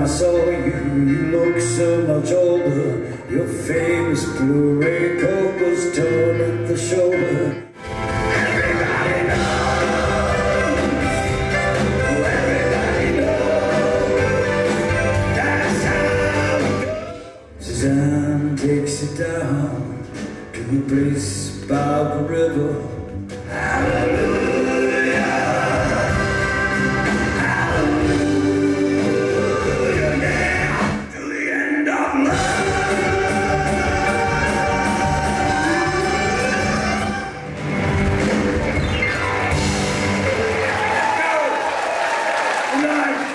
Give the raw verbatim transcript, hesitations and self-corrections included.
saw you, you look so much older. Your famous blue-ray coat was torn at the shoulder. Everybody knows, everybody knows, that's how it goes. Suzanne takes you down to a place by the river. Hallelujah, hallelujah, yeah, to the end of love. Let's go. Good night.